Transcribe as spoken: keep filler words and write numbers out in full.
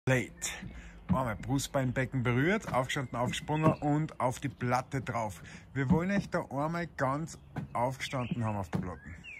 Late. Einmal Brustbeinbecken berührt, aufgestanden, aufgesprungen und auf die Platte drauf. Wir wollen euch da einmal ganz aufgestanden haben auf der Platte.